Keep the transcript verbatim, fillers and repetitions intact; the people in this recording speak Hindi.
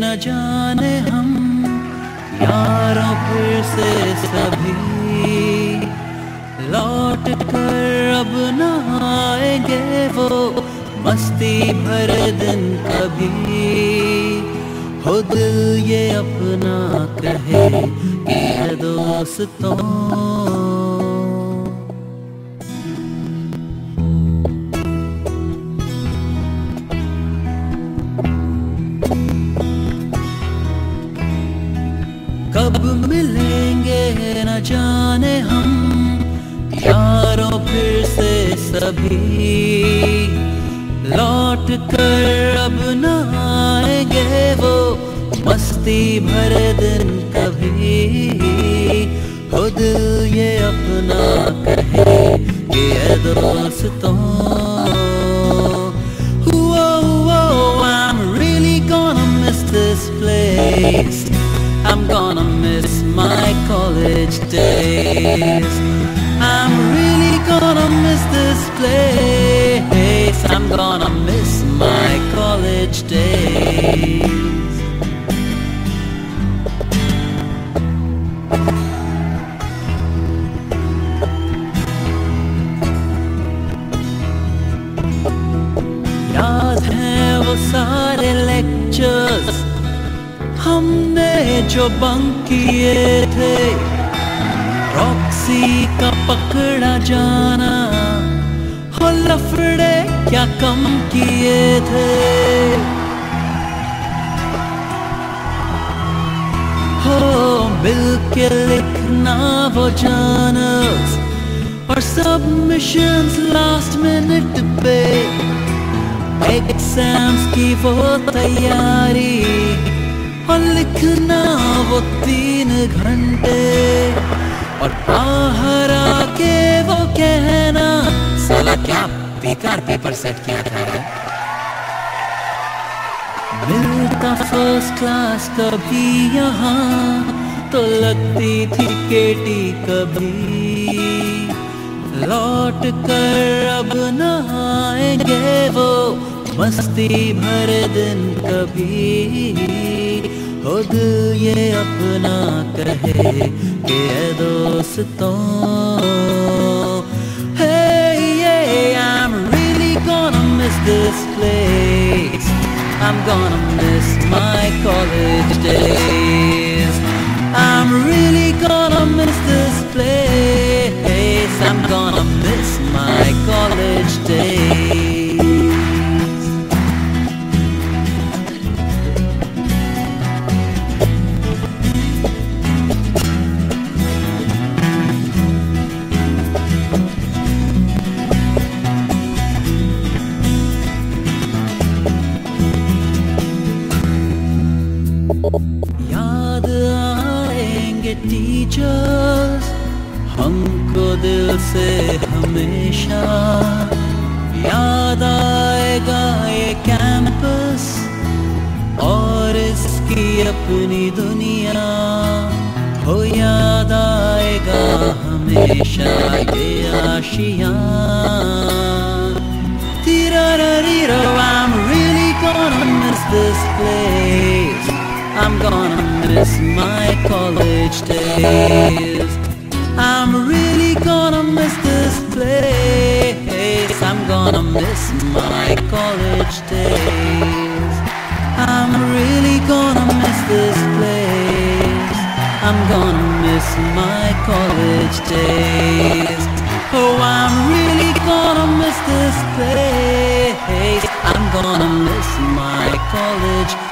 न जाने हम यारों फिर से सभी लौट कर अब न आएंगे वो मस्ती भरे दिन कभी। हो दिल ये अपना कहे कि है दोस्तों, कब मिलेंगे न जाने हम यारों फिर से सभी लौट कर अब न आएंगे वो मस्ती भरे दिन कभी। हो दिल ये अपना कहे कि है दोस्तों, I'm really gonna miss this place. I'm gonna miss my college days. I'm really gonna miss this place. I'm gonna miss my college days. याद हैं वो सारे लेक्चर्स हमने जो बंक किए थे, रॉक्सी का पकड़ा जाना, हो लफड़े क्या कम किए थे। हो मिल के लिखना वो जर्नल्स और सबमिशंस लास्ट मिनट पे, एग्जाम्स की वो तैयारी और लिखना वो तीन घंटे, और बाहर आके वो कहना साला क्या बेकार पेपर सेट किया था। मिलता फर्स्ट क्लास कभी यहाँ तो लगती थी केटी कभी, लौट कर अब न आएंगे वो मस्ती भरे दिन कभी। हो दिल ये अपना कहे कि है दोस्तों, hey yeah, I'm really gonna miss this place. I'm gonna miss my college days. I'm really gonna miss this place. I'm gonna miss my college days. याद आएंगे टीचर्स हमको दिल से हमेशा, याद आएगा ये कैंपस और इसकी अपनी दुनिया, हो याद आएगा हमेशा ये आशियाँ। Tirarariro, I'm really gonna miss this place. I'm gonna miss my college days. I'm really gonna miss this place. I'm gonna miss my college days. I'm really gonna miss this place. I'm gonna miss my college days. Oh, I'm really gonna miss this place. I'm gonna miss my college